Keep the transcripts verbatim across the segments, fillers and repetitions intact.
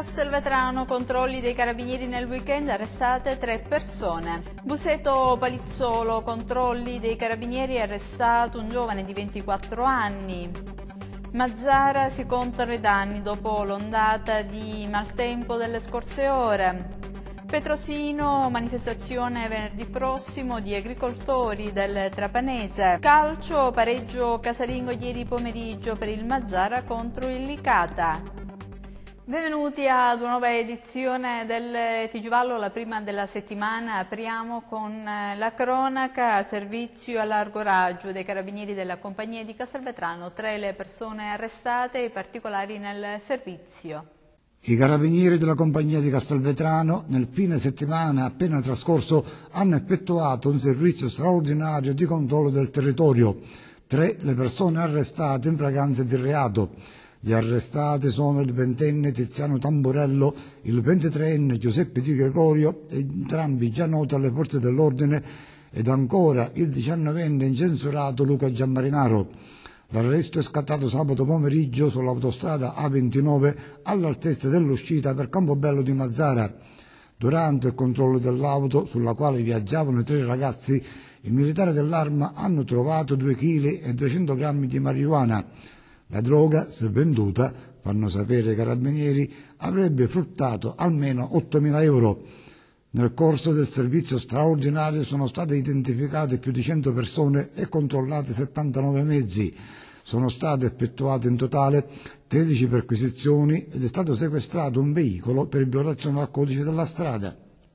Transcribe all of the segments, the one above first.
Castelvetrano, controlli dei carabinieri nel weekend, arrestate tre persone. Busseto Palizzolo, controlli dei carabinieri, arrestato un giovane di ventiquattro anni. Mazzara, si contano i danni dopo l'ondata di maltempo delle scorse ore. Petrosino, manifestazione venerdì prossimo di agricoltori del Trapanese. Calcio, pareggio casalingo ieri pomeriggio per il Mazzara contro il Licata. Benvenuti ad una nuova edizione del T G Vallo, la prima della settimana. Apriamo con la cronaca a servizio a largo raggio dei carabinieri della compagnia di Castelvetrano. Tre le persone arrestate, i particolari nel servizio. I carabinieri della compagnia di Castelvetrano nel fine settimana appena trascorso hanno effettuato un servizio straordinario di controllo del territorio. Tre le persone arrestate in flagranza di reato. Gli arrestati sono il ventenne Tiziano Tamburello, il ventitreenne Giuseppe Di Gregorio, entrambi già noti alle forze dell'ordine, ed ancora il diciannovenne incensurato Luca Giammarinaro. L'arresto è scattato sabato pomeriggio sull'autostrada A ventinove all'altezza dell'uscita per Campobello di Mazzara. Durante il controllo dell'auto, sulla quale viaggiavano i tre ragazzi, i militari dell'Arma hanno trovato due chili e duecento grammi di marijuana. La droga, se venduta, fanno sapere i carabinieri, avrebbe fruttato almeno ottomila euro. Nel corso del servizio straordinario sono state identificate più di cento persone e controllate settantanove mezzi. Sono state effettuate in totale tredici perquisizioni ed è stato sequestrato un veicolo per violazione al codice della strada.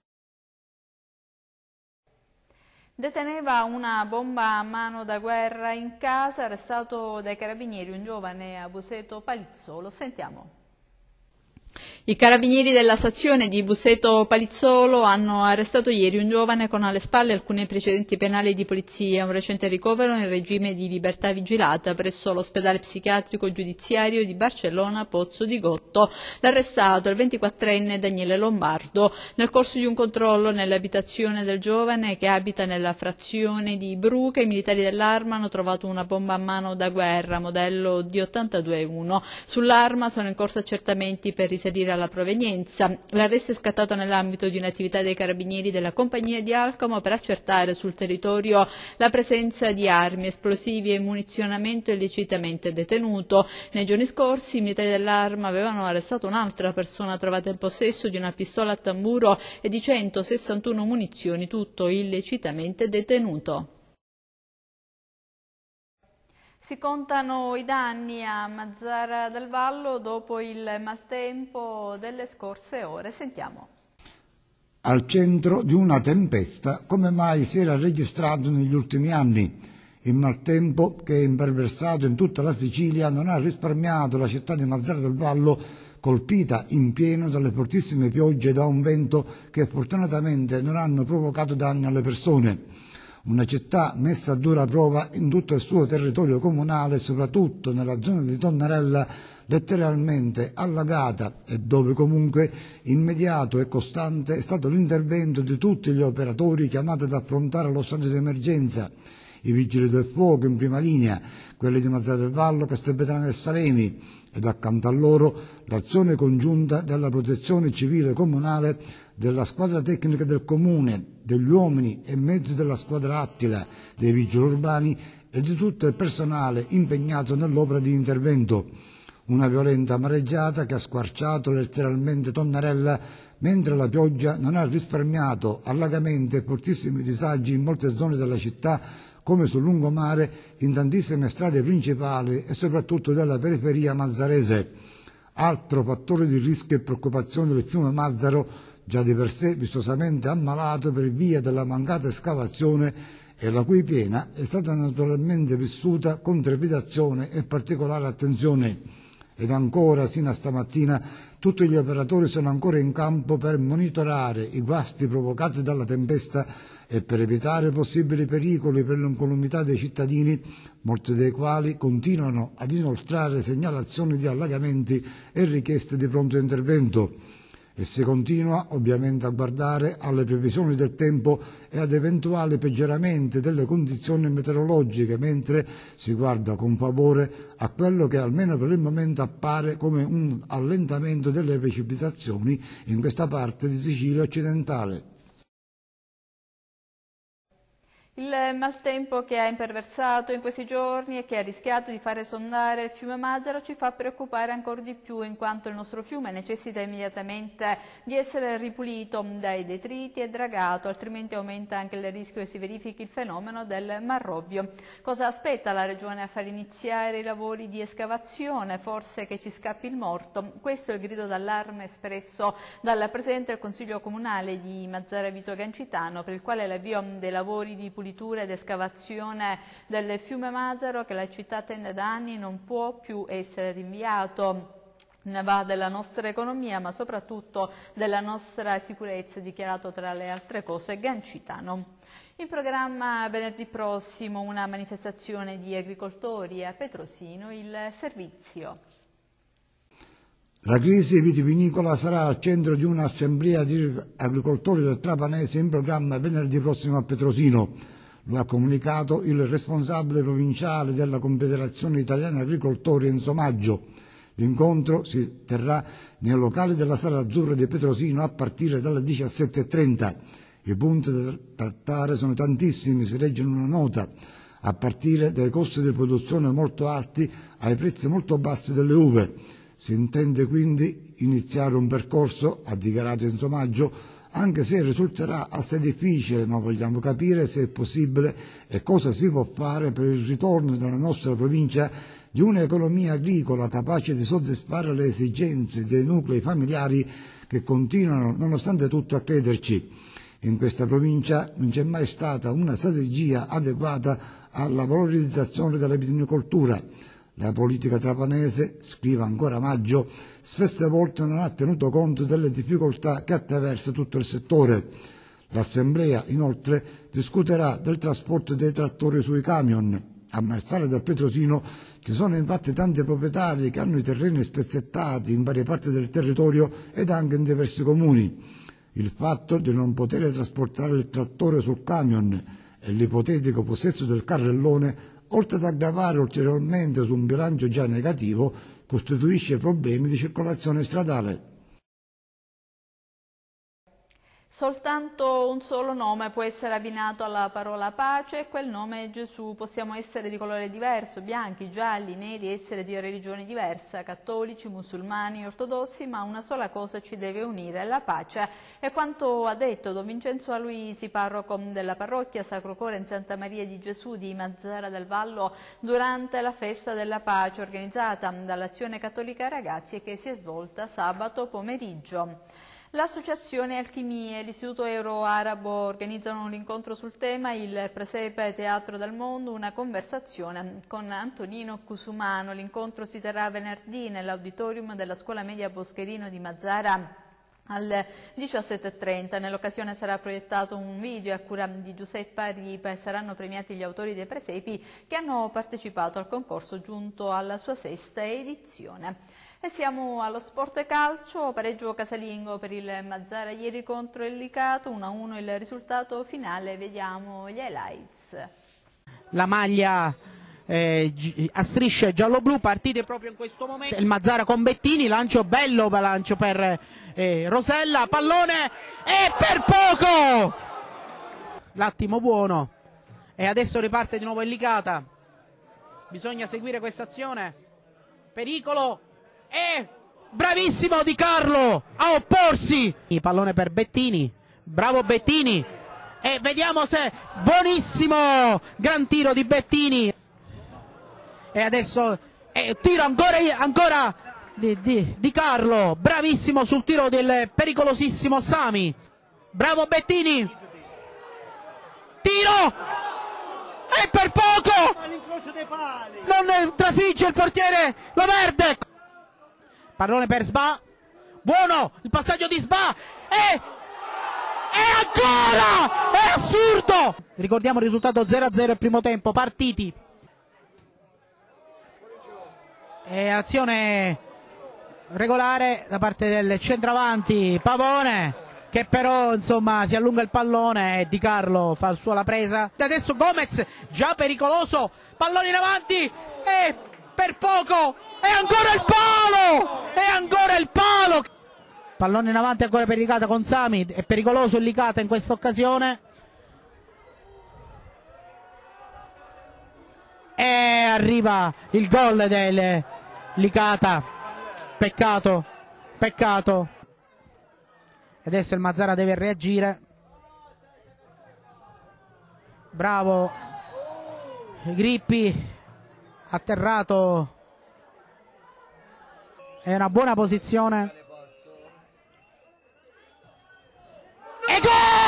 Deteneva una bomba a mano da guerra in casa, arrestato dai carabinieri un giovane a Busseto Palizzolo. Sentiamo. I carabinieri della stazione di Busseto Palizzolo hanno arrestato ieri un giovane con alle spalle alcuni precedenti penali di polizia, un recente ricovero in regime di libertà vigilata presso l'ospedale psichiatrico giudiziario di Barcellona Pozzo di Gotto. L'arrestato è il ventiquattrenne Daniele Lombardo. Nel corso di un controllo nell'abitazione del giovane, che abita nella frazione di Bruca, i militari dell'Arma hanno trovato una bomba a mano da guerra modello D ottantadue uno. Sull'arma sono in corso accertamenti per risalire alla provenienza. L'arresto è scattato nell'ambito di un'attività dei carabinieri della compagnia di Alcamo per accertare sul territorio la presenza di armi, esplosivi e munizionamento illecitamente detenuto. Nei giorni scorsi i militari dell'Arma avevano arrestato un'altra persona trovata in possesso di una pistola a tamburo e di centosessantuno munizioni, tutto illecitamente detenuto. Si contano i danni a Mazzara del Vallo dopo il maltempo delle scorse ore. Sentiamo. Al centro di una tempesta come mai si era registrato negli ultimi anni. Il maltempo, che è imperversato in tutta la Sicilia, non ha risparmiato la città di Mazzara del Vallo, colpita in pieno dalle fortissime piogge e da un vento che fortunatamente non hanno provocato danni alle persone. Una città messa a dura prova in tutto il suo territorio comunale, soprattutto nella zona di Tonnarella, letteralmente allagata, e dove comunque immediato e costante è stato l'intervento di tutti gli operatori chiamati ad affrontare lo stato di emergenza. I vigili del fuoco in prima linea, quelli di Mazzara del Vallo, Castelvetrano e Salemi, ed accanto a loro l'azione congiunta della protezione civile comunale, della squadra tecnica del comune, degli uomini e mezzi della squadra Attila, dei vigili urbani e di tutto il personale impegnato nell'opera di intervento. Una violenta mareggiata che ha squarciato letteralmente Tonnarella, mentre la pioggia non ha risparmiato allagamenti e fortissimi disagi in molte zone della città, come sul lungomare, in tantissime strade principali e soprattutto della periferia mazzarese. Altro fattore di rischio e preoccupazione del fiume Mazzaro, già di per sé vistosamente ammalato per via della mancata escavazione, e la cui piena è stata naturalmente vissuta con trepidazione e particolare attenzione. Ed ancora, sino a stamattina, tutti gli operatori sono ancora in campo per monitorare i guasti provocati dalla tempesta e per evitare possibili pericoli per l'incolumità dei cittadini, molti dei quali continuano ad inoltrare segnalazioni di allagamenti e richieste di pronto intervento. e si continua ovviamente a guardare alle previsioni del tempo e ad eventuali peggioramenti delle condizioni meteorologiche, mentre si guarda con favore a quello che almeno per il momento appare come un allentamento delle precipitazioni in questa parte di Sicilia occidentale. Il maltempo che ha imperversato in questi giorni e che ha rischiato di far esondare il fiume Mazzaro ci fa preoccupare ancora di più, in quanto il nostro fiume necessita immediatamente di essere ripulito dai detriti e dragato, altrimenti aumenta anche il rischio che si verifichi il fenomeno del marrobbio. Cosa aspetta la Regione a far iniziare i lavori di escavazione? Forse che ci scappi il morto? Questo è il grido d'allarme espresso dal Presidente del Consiglio Comunale di Mazzara Vito Gancitano, per il quale l'avvio dei lavori di pulitura ed escavazione del fiume Mazzaro, che la città attende da anni, non può più essere rinviato. Ne va della nostra economia, ma soprattutto della nostra sicurezza, dichiarato tra le altre cose Gancitano. In programma venerdì prossimo una manifestazione di agricoltori a Petrosino, il servizio. La crisi vitivinicola sarà al centro di un'assemblea di agricoltori del Trapanese in programma venerdì prossimo a Petrosino. Lo ha comunicato il responsabile provinciale della Confederazione Italiana Agricoltori Enzo Maggio. L'incontro si terrà nei locali della Sala Azzurra di Petrosino a partire dalle diciassette e trenta. I punti da trattare sono tantissimi, si legge in una nota, a partire dai costi di produzione molto alti ai prezzi molto bassi delle uve. Si intende quindi iniziare un percorso, ha dichiarato Enzo Maggio, anche se risulterà assai difficile, ma vogliamo capire se è possibile e cosa si può fare per il ritorno nella nostra provincia di un'economia agricola capace di soddisfare le esigenze dei nuclei familiari che continuano, nonostante tutto, a crederci. In questa provincia non c'è mai stata una strategia adeguata alla valorizzazione della vitivinicoltura. La politica trapanese, scrive ancora Maggio, spesse volte non ha tenuto conto delle difficoltà che attraversa tutto il settore. L'Assemblea, inoltre, discuterà del trasporto dei trattori sui camion. A Marsale del Petrosino ci sono infatti tanti proprietari che hanno i terreni spezzettati in varie parti del territorio ed anche in diversi comuni. Il fatto di non poter trasportare il trattore sul camion e l'ipotetico possesso del carrellone, oltre ad aggravare ulteriormente su un bilancio già negativo, costituisce problemi di circolazione stradale. Soltanto un solo nome può essere abbinato alla parola pace, e quel nome è Gesù. Possiamo essere di colore diverso, bianchi, gialli, neri, essere di religione diversa, cattolici, musulmani, ortodossi, ma una sola cosa ci deve unire, la pace. È quanto ha detto Don Vincenzo Aloisi, parroco della parrocchia Sacro Cuore in Santa Maria di Gesù di Mazzara del Vallo, durante la festa della pace organizzata dall'Azione Cattolica Ragazzi e che si è svolta sabato pomeriggio. L'associazione Alchimie e l'Istituto Euro-Arabo organizzano un incontro sul tema, il Presepe Teatro del Mondo, una conversazione con Antonino Cusumano. L'incontro si terrà venerdì nell'auditorium della Scuola Media Boscherino di Mazzara alle diciassette e trenta. Nell'occasione sarà proiettato un video a cura di Giuseppa Ripa e saranno premiati gli autori dei presepi che hanno partecipato al concorso giunto alla sua sesta edizione. E siamo allo sport e calcio, pareggio casalingo per il Mazzara ieri contro il Licato, uno a uno il risultato finale, vediamo gli highlights. La maglia eh, a strisce giallo-blu, partite proprio in questo momento, il Mazzara con Bettini, lancio bello, lancio per eh, Rosella, pallone e per poco! L'attimo buono e adesso riparte di nuovo il Licata, bisogna seguire questa azione, pericolo! E bravissimo Di Carlo a opporsi, il pallone per Bettini, bravo Bettini e vediamo se buonissimo, gran tiro di Bettini e adesso eh, tiro ancora, ancora di, di, di Carlo, bravissimo sul tiro del pericolosissimo Sami, bravo Bettini, tiro e per poco non trafigge il portiere Loverde. Pallone per Sba, buono il passaggio di Sba e, e ancora, è assurdo! Ricordiamo il risultato zero a zero il primo tempo, partiti. E azione regolare da parte del centravanti Pavone, che però insomma si allunga il pallone e Di Carlo fa il suo alla presa. E adesso Gomez, già pericoloso, pallone in avanti e per poco, e ancora il palo, e ancora il palo. Pallone in avanti ancora per Licata con Sami, è pericoloso il Licata in questa occasione. E arriva il gol del Licata, peccato, peccato. Adesso il Mazzara deve reagire. Bravo Grippi, atterrato, è una buona posizione. E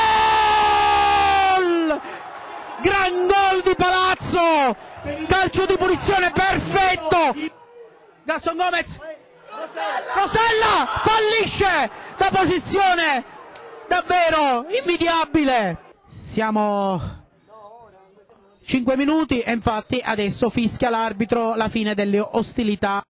gol! Gran gol di Palazzo, calcio di punizione perfetto. Gaston Gomez, Rosella fallisce da posizione davvero invidiabile. Siamo cinque minuti e infatti adesso fischia l'arbitro la fine delle ostilità.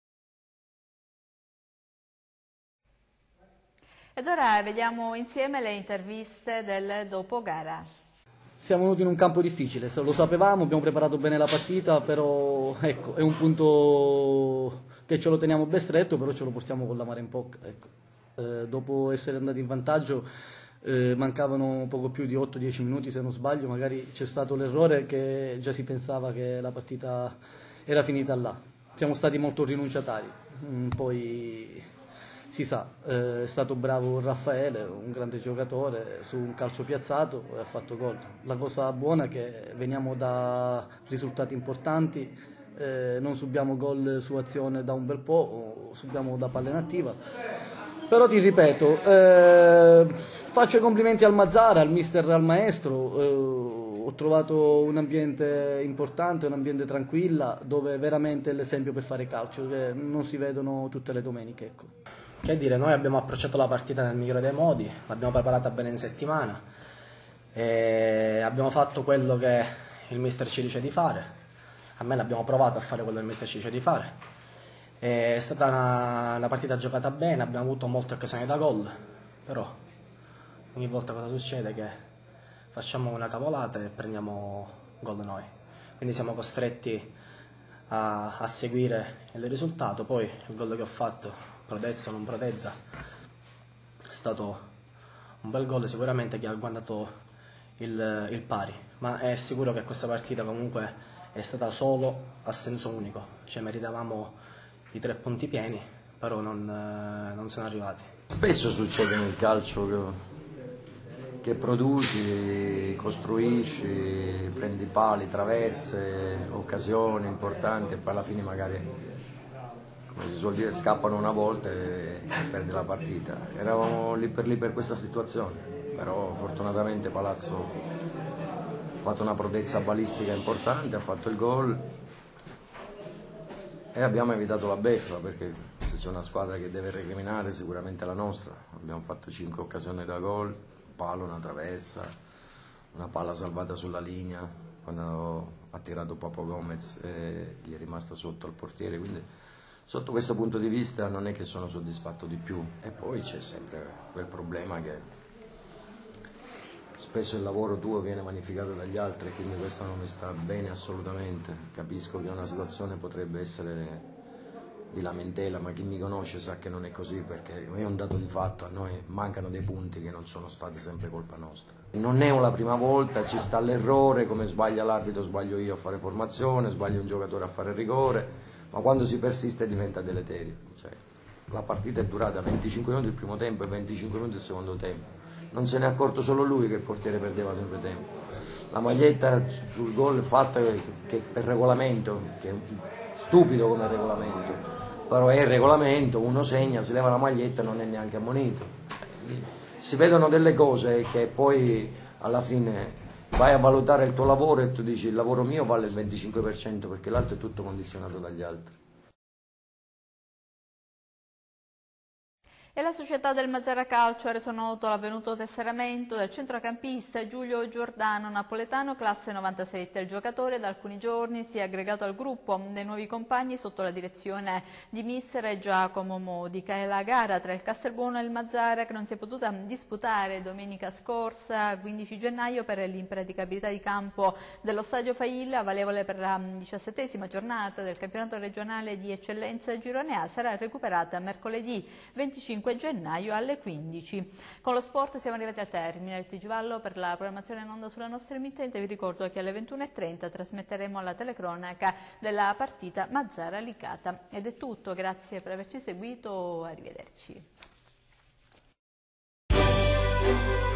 Ed ora vediamo insieme le interviste del dopogara. Siamo venuti in un campo difficile, lo sapevamo, abbiamo preparato bene la partita, però ecco, è un punto che ce lo teniamo ben stretto, però ce lo portiamo con l'amaro in bocca. Ecco. Eh, dopo essere andati in vantaggio eh, mancavano poco più di otto dieci minuti se non sbaglio, magari c'è stato l'errore che già si pensava che la partita era finita là. Siamo stati molto rinunciatari, mm, poi si sa, eh, è stato bravo Raffaele, un grande giocatore, su un calcio piazzato e ha fatto gol. La cosa buona è che veniamo da risultati importanti, eh, non subiamo gol su azione da un bel po', subiamo da palla inattiva. Però ti ripeto, eh, faccio i complimenti al Mazzara, al mister, al maestro, eh, ho trovato un ambiente importante, un ambiente tranquilla, dove veramente è l'esempio per fare calcio, che non si vedono tutte le domeniche. Ecco. Che dire, noi abbiamo approcciato la partita nel migliore dei modi, l'abbiamo preparata bene in settimana, e abbiamo fatto quello che il mister ci dice di fare, almeno abbiamo provato a fare quello che il mister ci dice di fare. È stata una, una partita giocata bene, abbiamo avuto molte occasioni da gol, però ogni volta cosa succede? Che facciamo una cavolata e prendiamo gol noi, quindi siamo costretti a, a seguire il risultato. Poi il gol che ho fatto, prodezza o non prodezza, è stato un bel gol sicuramente che ha guadagnato il, il pari, ma è sicuro che questa partita comunque è stata solo a senso unico, cioè meritavamo i tre punti pieni, però non, non sono arrivati. Spesso succede nel calcio che, che produci, costruisci, prendi pali, traverse, occasioni importanti e poi alla fine magari, come si suol dire, scappano una volta e perdi la partita. Eravamo lì per lì per questa situazione, però fortunatamente Palazzo ha fatto una prodezza balistica importante, ha fatto il gol e abbiamo evitato la beffa, perché se c'è una squadra che deve recriminare sicuramente la nostra. Abbiamo fatto cinque occasioni da gol, un palo, una traversa, una palla salvata sulla linea quando ha tirato Papo Gomez e gli è rimasta sotto al portiere, quindi sotto questo punto di vista non è che sono soddisfatto di più. E poi c'è sempre quel problema che spesso il lavoro tuo viene vanificato dagli altri, quindi questo non mi sta bene assolutamente. Capisco che una situazione potrebbe essere di lamentela, ma chi mi conosce sa che non è così, perché è un dato di fatto, a noi mancano dei punti che non sono stati sempre colpa nostra. Non è la prima volta, ci sta l'errore, come sbaglia l'arbitro sbaglio io a fare formazione, sbaglio un giocatore a fare rigore, ma quando si persiste diventa deleterio. Cioè, la partita è durata venticinque minuti il primo tempo e venticinque minuti il secondo tempo. Non se ne è accorto solo lui che il portiere perdeva sempre tempo. La maglietta sul gol fatta che, che per regolamento, che è stupido come regolamento, però è il regolamento, uno segna, si leva la maglietta e non è neanche ammonito. Si vedono delle cose che poi alla fine vai a valutare il tuo lavoro e tu dici il lavoro mio vale il venticinque per cento perché l'altro è tutto condizionato dagli altri. E la società del Mazzara Calcio ha reso noto l'avvenuto tesseramento del centrocampista Giulio Giordano, napoletano, classe novantasette. Il giocatore da alcuni giorni si è aggregato al gruppo dei nuovi compagni sotto la direzione di mister Giacomo Modica. E la gara tra il Castelbuono e il Mazzara, che non si è potuta disputare domenica scorsa, quindici gennaio, per l'impraticabilità di campo dello stadio Failla, valevole per la diciassettesima giornata del campionato regionale di eccellenza Girone A, sarà recuperata mercoledì venticinque gennaio alle quindici. Con lo sport siamo arrivati al termine. Il T G Vallo per la programmazione in onda sulla nostra emittente. Vi ricordo che alle ventuno e trenta trasmetteremo la telecronaca della partita Mazzara-Licata. Ed è tutto, grazie per averci seguito, arrivederci.